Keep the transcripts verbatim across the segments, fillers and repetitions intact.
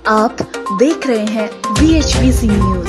आप देख रहे हैं V H P C news.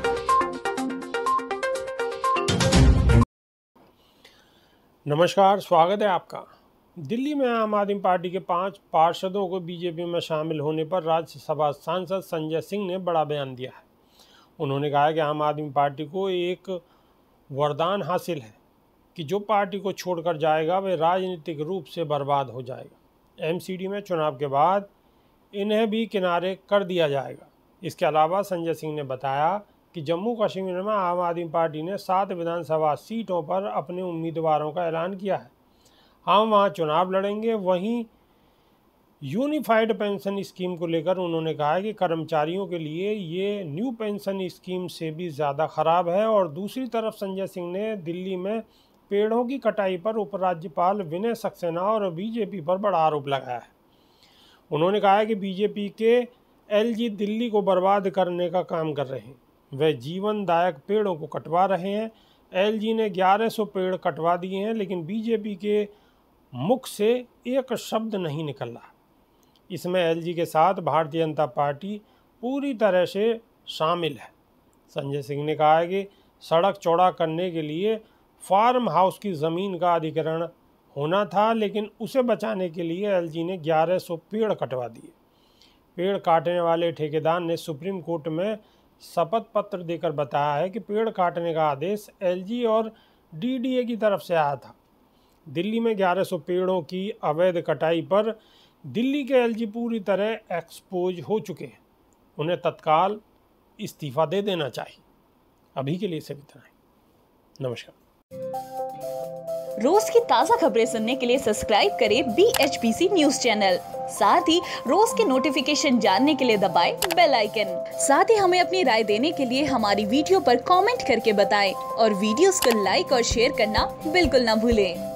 नमस्कार, स्वागत है आपका। दिल्ली में आम आदमी पार्टी के पांच पार्षदों को बीजेपी में शामिल होने पर राज्यसभा सांसद संजय सिंह ने बड़ा बयान दिया है। उन्होंने कहा है कि आम आदमी पार्टी को एक वरदान हासिल है कि जो पार्टी को छोड़कर जाएगा वह राजनीतिक रूप से बर्बाद हो जाएगा। एम सी डी में चुनाव के बाद इन्हें भी किनारे कर दिया जाएगा। इसके अलावा संजय सिंह ने बताया कि जम्मू कश्मीर में आम आदमी पार्टी ने सात विधानसभा सीटों पर अपने उम्मीदवारों का ऐलान किया है। हम वहां चुनाव लड़ेंगे। वहीं यूनिफाइड पेंशन स्कीम को लेकर उन्होंने कहा है कि कर्मचारियों के लिए ये न्यू पेंशन स्कीम से भी ज़्यादा खराब है। और दूसरी तरफ संजय सिंह ने दिल्ली में पेड़ों की कटाई पर उपराज्यपाल विनय सक्सेना और बीजेपी पर बड़ा आरोप लगाया है। उन्होंने कहा है कि बीजेपी के एल जी दिल्ली को बर्बाद करने का काम कर रहे हैं। वे जीवनदायक पेड़ों को कटवा रहे हैं। एल जी ने ग्यारह सौ पेड़ कटवा दिए हैं, लेकिन बीजेपी के मुख से एक शब्द नहीं निकल रहा। इसमें एल जी के साथ भारतीय जनता पार्टी पूरी तरह से शामिल है। संजय सिंह ने कहा है कि सड़क चौड़ा करने के लिए फार्म हाउस की ज़मीन का अधिग्रहण होना था, लेकिन उसे बचाने के लिए एल जी ने ग्यारह सौ पेड़ कटवा दिए। पेड़ काटने वाले ठेकेदार ने सुप्रीम कोर्ट में शपथ पत्र देकर बताया है कि पेड़ काटने का आदेश एल जी और डी डी ए की तरफ से आया था। दिल्ली में ग्यारह सौ पेड़ों की अवैध कटाई पर दिल्ली के एल जी पूरी तरह एक्सपोज हो चुके हैं। उन्हें तत्काल इस्तीफा दे देना चाहिए। अभी के लिए सिर्फ इतना है। नमस्कार। रोज की ताजा खबरें सुनने के लिए सब्सक्राइब करें B H P C news channel. साथ ही रोज के नोटिफिकेशन जानने के लिए दबाएं बेल आइकन। साथ ही हमें अपनी राय देने के लिए हमारी वीडियो पर कमेंट करके बताएं और वीडियोस को लाइक और शेयर करना बिल्कुल ना भूलें।